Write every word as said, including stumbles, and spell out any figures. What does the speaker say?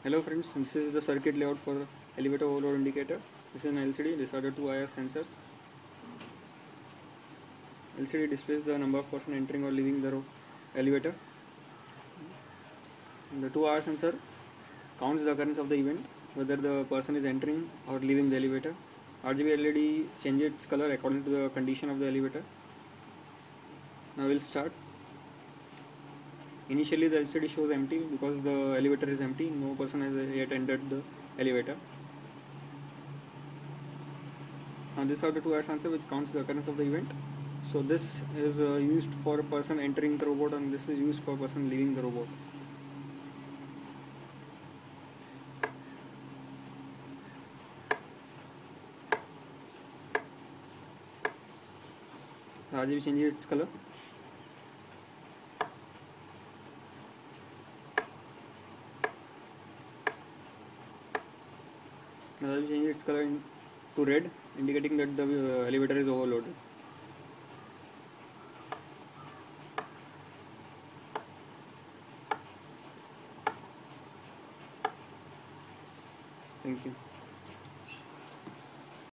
Hello friends, this is the circuit layout for elevator overload indicator. This is an L C D. These are the two I R sensors. L C D displays the number of person entering or leaving the elevator. And the two I R sensor counts the occurrence of the event, whether the person is entering or leaving the elevator. R G B L E D changes its color according to the condition of the elevator. Now we'll start. Initially the L C D shows empty because the elevator is empty, no person has yet entered the elevator. Now these are the two I R sensors which counts the occurrence of the event. So this is uh, used for a person entering the robot, and this is used for a person leaving the robot. The R G B changes its color. The R G B changes its color in, to red, indicating that the uh, elevator is overloaded. Thank you.